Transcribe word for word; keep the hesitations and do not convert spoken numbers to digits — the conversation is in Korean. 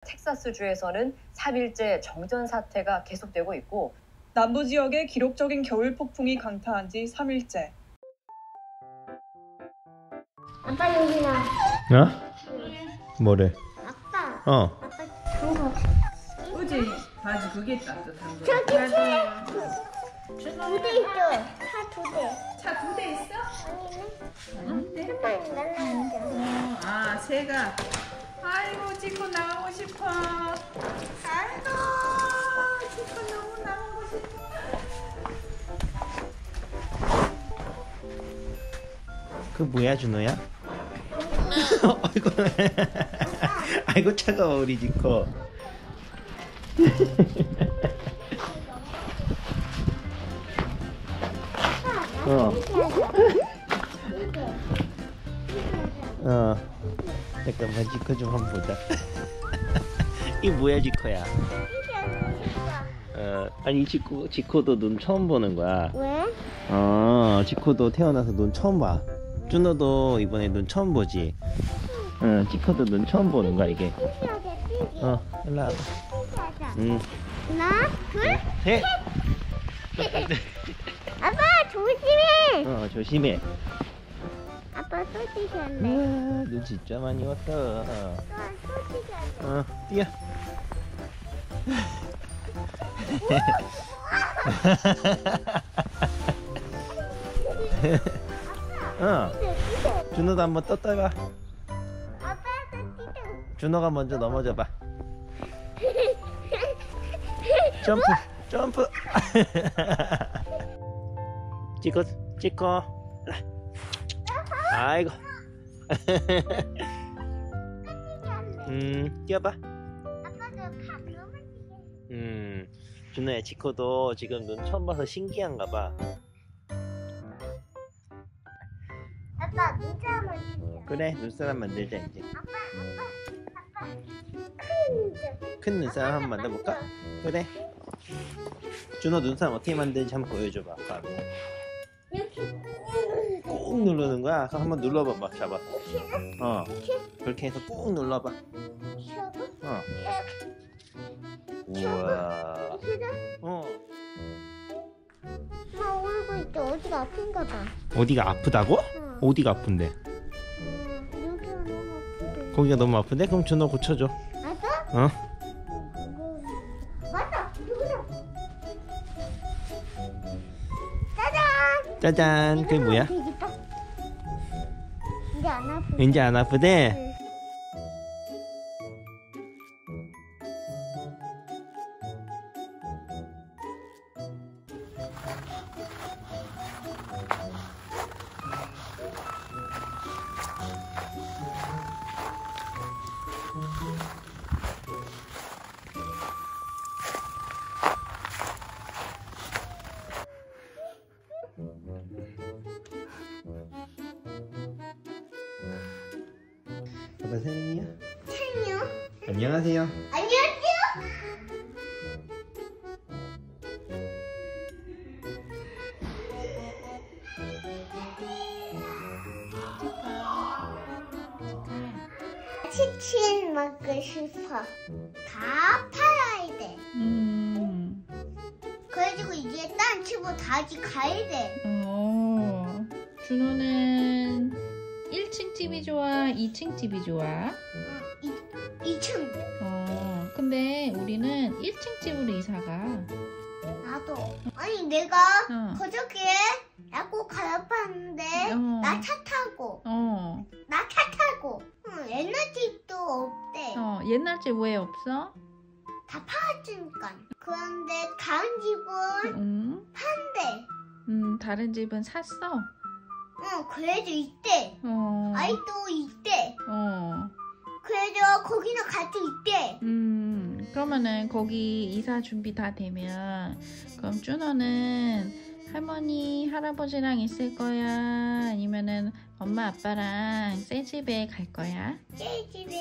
텍사스주에서는 삼 일째 정전 사태가 계속되고 있고 남부 지역에 기록적인 겨울 폭풍이 강타한 지 삼 일째. 아빠 여기 나. 어? 뭐래? 아빠. 어. 아빠 장갑. 그지? 바지 그게 따뜻한 거. 저기 차. 두 대 있어. 차 두 대. 차 두 대 있어? 아니네. 한 번 날라갔죠. 어, 아, 새가. 아이고, 지코 나가고 싶어. 아이고, 지코 너무 나가고 싶어. 그 뭐야, 준호야? 아이고, 아이고 차가워 우리 지코. 어. 어. 잠깐만 지코 좀 한번 보자. 이 뭐야 지코야? 어. 아니 지코 지코도 눈 처음 보는 거야. 왜? 어. 지코도 태어나서 눈 처음 봐. 준호도 이번에 눈 처음 보지. 응. 지코도 눈 처음 보는 거야 이게. 어. 일로 와봐. 응. 하나, 둘, 셋. 아빠 조심해. 어 조심해. 아빠 또 뛰셨네. 우와, 눈 진짜 많이 왔다. 어, 또 뛰셨네. 어 뛰어. 어, 준호도 한번 떴다가. 아빠 또 뛰어. 준호가 먼저 넘어져봐. 점프, 점프. 찍어, 찍어. 아이고. 음, 뛰어봐. 아빠도 파 너무 뛰게. 음, 준호야, 지코도 지금 눈 처음 봐서 신기한가 봐. 아빠 눈사 한번 뛰자. 그래, 눈사람 만들자 이제. 아빠, 아빠, 아빠. 큰 눈사. 큰 눈사람 한번 만들어볼까? 그래. 준호 눈사람 어떻게 만드는지 한번 보여줘봐. 아빠. 이렇게. 꾹 누르는 거야. 그럼 한번 눌러봐, 막 잡아. 어, 그렇게 해서 꾹 눌러봐. 쉬어봐. 어. 우와. 어. 나 울고 있대. 어디가 아픈가 봐. 어디가 아프다고? 응. 어디가 아픈데? 음, 여기가 너무 아픈데. 거기가 너무 아픈데? 그럼 준호 고쳐줘. 맞아? 어? 맞다. 누구야? 짜잔. 짜잔. 그게 뭐야? 되겠다. 이제 안 아프지? 왠지 안 아프대? 응. 아빠 사랑이야? 찬이요? 안녕하세요. 안녕하세요. 치킨 먹고 싶어. 다 팔아야 돼. 음. 그래가지고 이제 딴 집으로 다시 가야 돼. 어. 준호는 일 층 집이 좋아? 이 층 집이 좋아? 이, 이 층. 어. 근데 우리는 일 층 집으로 이사가. 나도. 아니 내가 어. 그저께 야구 갈아봤는데 어. 나 차 타고 어. 나 차 타고 응, 옛날 집도 없대. 어. 옛날 집 왜 없어? 다 팔았으니까. 그런데 다른 집은 응. 판대. 음, 다른 집은 샀어? 응, 그래도 있대. 어. 아이도 있대. 어. 그래도 거기는 같이 있대. 음, 그러면은 거기 이사 준비 다 되면 그럼 준호는 할머니, 할아버지랑 있을 거야? 아니면은 엄마, 아빠랑 새 집에 갈 거야? 제 집에